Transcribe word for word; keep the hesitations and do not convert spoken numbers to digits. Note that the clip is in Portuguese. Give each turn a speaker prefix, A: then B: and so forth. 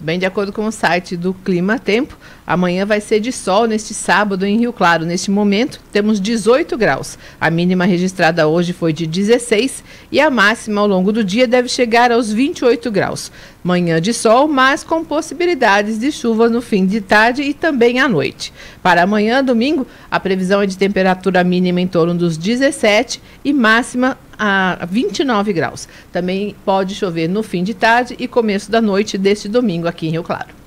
A: Bem, de acordo com o site do Clima Tempo, amanhã vai ser de sol neste sábado em Rio Claro. Neste momento, temos dezoito graus. A mínima registrada hoje foi de dezesseis e a máxima ao longo do dia deve chegar aos vinte e oito graus. Manhã de sol, mas com possibilidades de chuva no fim de tarde e também à noite. Para amanhã, domingo, a previsão é de temperatura mínima em torno dos dezessete e máxima a vinte e nove graus. Também pode chover no fim de tarde e começo da noite deste domingo aqui em Rio Claro.